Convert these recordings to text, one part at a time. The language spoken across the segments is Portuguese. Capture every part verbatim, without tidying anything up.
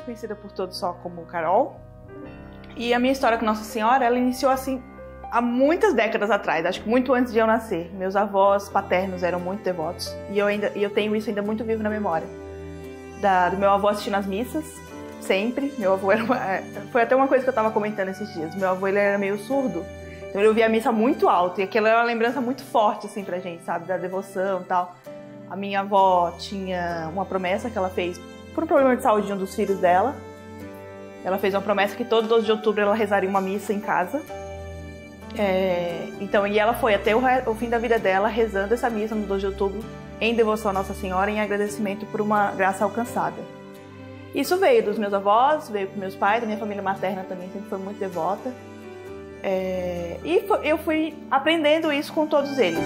conhecida por todos só como Carol. E a minha história com Nossa Senhora, ela iniciou assim há muitas décadas atrás, acho que muito antes de eu nascer. Meus avós paternos eram muito devotos e eu, ainda, e eu tenho isso ainda muito vivo na memória. Da, do meu avô assistindo as missas, sempre. Meu avô era uma, foi até uma coisa que eu estava comentando esses dias. Meu avô ele era meio surdo, então ele ouvia a missa muito alto e aquela era uma lembrança muito forte assim pra gente, sabe, da devoção e tal. A minha avó tinha uma promessa que ela fez por um problema de saúde de um dos filhos dela. Ela fez uma promessa que todo doze de outubro ela rezaria uma missa em casa. É, então, e ela foi até o, o fim da vida dela rezando essa missa no doze de outubro em devoção a Nossa Senhora, em agradecimento por uma graça alcançada. Isso veio dos meus avós, veio dos meus pais, da minha família materna também sempre foi muito devota. É, e eu fui aprendendo isso com todos eles.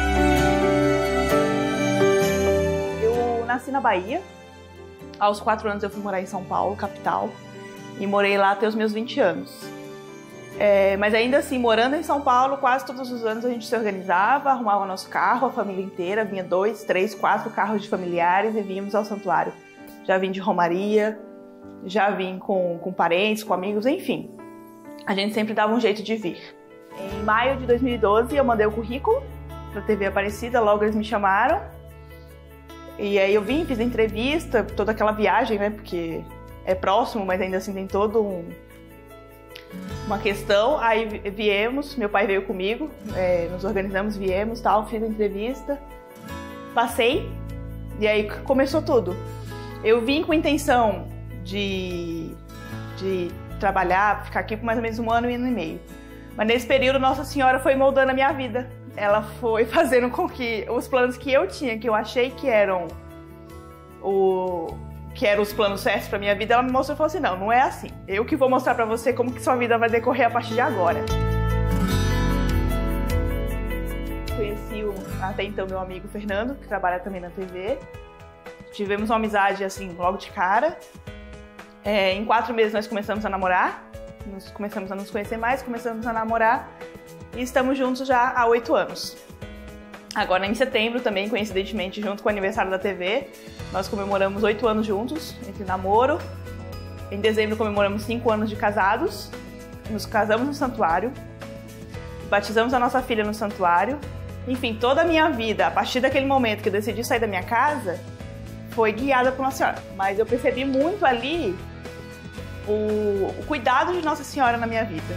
Eu nasci na Bahia. Aos quatro anos eu fui morar em São Paulo, capital, e morei lá até os meus vinte anos. É, mas ainda assim, morando em São Paulo, quase todos os anos a gente se organizava, arrumava nosso carro, a família inteira, vinha dois, três, quatro carros de familiares e vínhamos ao santuário. Já vim de romaria, já vim com, com parentes, com amigos, enfim. A gente sempre dava um jeito de vir. Em maio de dois mil e doze eu mandei o currículo para a T V Aparecida, logo eles me chamaram. E aí eu vim, fiz a entrevista, toda aquela viagem, né, porque é próximo, mas ainda assim tem todo um... uma questão. Aí viemos, meu pai veio comigo, é, nos organizamos, viemos, tal, fiz a entrevista, passei e aí começou tudo. Eu vim com a intenção de, de trabalhar, ficar aqui por mais ou menos um ano e um ano e meio. Mas nesse período Nossa Senhora foi moldando a minha vida. Ela foi fazendo com que os planos que eu tinha, que eu achei que eram, o, que eram os planos certos para minha vida, ela me mostrou e falou assim, não, não é assim. Eu que vou mostrar para você como que sua vida vai decorrer a partir de agora. Conheci o, até então meu amigo Fernando, que trabalha também na T V. Tivemos uma amizade assim, logo de cara. É, em quatro meses nós começamos a namorar. Nós começamos a nos conhecer mais, começamos a namorar. E estamos juntos já há oito anos. Agora em setembro também, coincidentemente, junto com o aniversário da T V, nós comemoramos oito anos juntos, entre namoro. Em dezembro comemoramos cinco anos de casados. Nos casamos no santuário. Batizamos a nossa filha no santuário. Enfim, toda a minha vida, a partir daquele momento que eu decidi sair da minha casa, foi guiada por Nossa Senhora. Mas eu percebi muito ali o, o cuidado de Nossa Senhora na minha vida.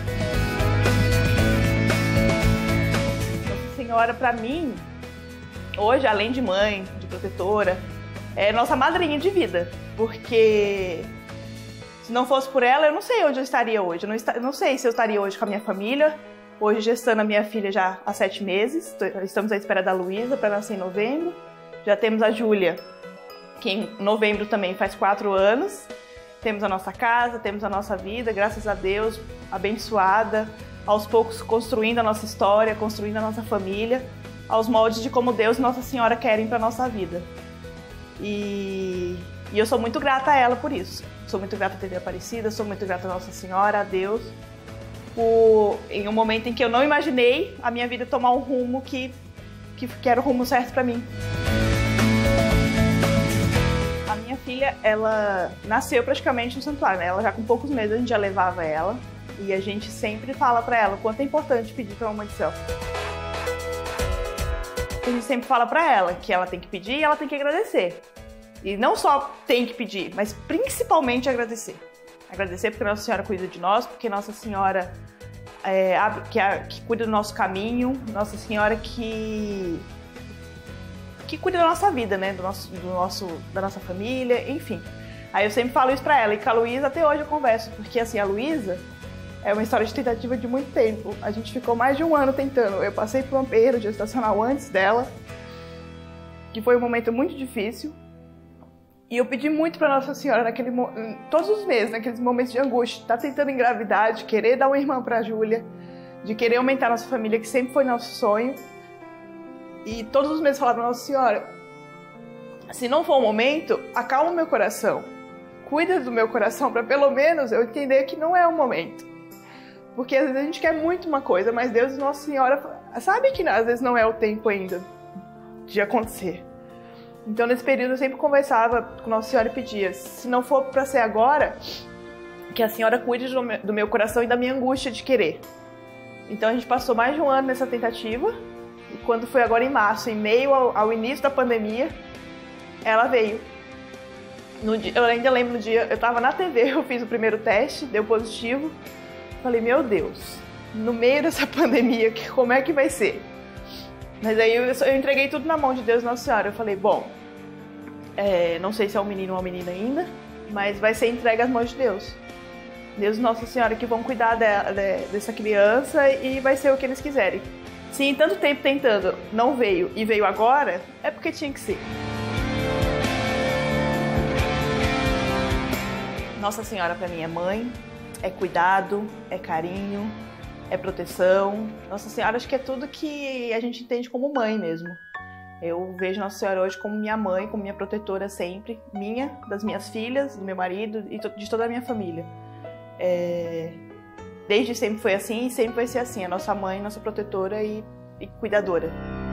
Senhora, para mim, hoje, além de mãe, de protetora, é nossa madrinha de vida, porque se não fosse por ela, eu não sei onde eu estaria hoje, eu não, está, não sei se eu estaria hoje com a minha família, hoje gestando a minha filha já há sete meses, estamos à espera da Luísa para nascer em novembro, já temos a Júlia, que em novembro também faz quatro anos, temos a nossa casa, temos a nossa vida, graças a Deus, abençoada, aos poucos construindo a nossa história, construindo a nossa família, aos moldes de como Deus e Nossa Senhora querem para a nossa vida. E, e eu sou muito grata a ela por isso. Sou muito grata à T V Aparecida, sou muito grata a Nossa Senhora, a Deus, por, em um momento em que eu não imaginei a minha vida tomar um rumo que, que, que era o rumo certo para mim. A minha filha, ela nasceu praticamente no santuário, né? Ela já com poucos meses a gente já levava ela. E a gente sempre fala pra ela o quanto é importante pedir pra Mamãe do Céu. A gente sempre fala pra ela que ela tem que pedir e ela tem que agradecer. E não só tem que pedir, mas principalmente agradecer. Agradecer porque Nossa Senhora cuida de nós, porque Nossa Senhora é, que, que cuida do nosso caminho, Nossa Senhora que, que cuida da nossa vida, né? Do nosso, do nosso, da nossa família, enfim. Aí eu sempre falo isso pra ela. E com a Luísa até hoje eu converso, porque assim, a Luísa é uma história de tentativa de muito tempo. A gente ficou mais de um ano tentando. Eu passei por um perda gestacional antes dela, que foi um momento muito difícil. E eu pedi muito para Nossa Senhora, naquele, todos os meses, naqueles momentos de angústia, tá tentando engravidar, de querer dar uma irmã para a Júlia, de querer aumentar nossa família, que sempre foi nosso sonho. E todos os meses falava, Nossa Senhora, se não for o momento, acalma o meu coração. Cuida do meu coração para pelo menos eu entender que não é o momento. Porque às vezes a gente quer muito uma coisa, mas Deus e Nossa Senhora sabe que às vezes não é o tempo ainda de acontecer. Então, nesse período, eu sempre conversava com Nossa Senhora e pedia, se não for para ser agora, que a Senhora cuide do meu coração e da minha angústia de querer. Então, a gente passou mais de um ano nessa tentativa, e quando foi agora em março, em meio ao, ao início da pandemia, ela veio. No dia, eu ainda lembro no dia, eu estava na T V, eu fiz o primeiro teste, deu positivo. Falei, meu Deus, no meio dessa pandemia, como é que vai ser? Mas aí eu, eu entreguei tudo na mão de Deus e Nossa Senhora. Eu falei, bom, é, não sei se é um menino ou uma menina ainda, mas vai ser entregue às mãos de Deus. Deus e Nossa Senhora que vão cuidar de, de, dessa criança e vai ser o que eles quiserem. Se em tanto tempo tentando não veio e veio agora, é porque tinha que ser. Nossa Senhora para mim é mãe, é cuidado, é carinho, é proteção. Nossa Senhora acho que é tudo que a gente entende como mãe mesmo. Eu vejo Nossa Senhora hoje como minha mãe, como minha protetora sempre, minha, das minhas filhas, do meu marido e de toda a minha família. É... Desde sempre foi assim e sempre vai ser assim, a nossa mãe, nossa protetora e, e cuidadora.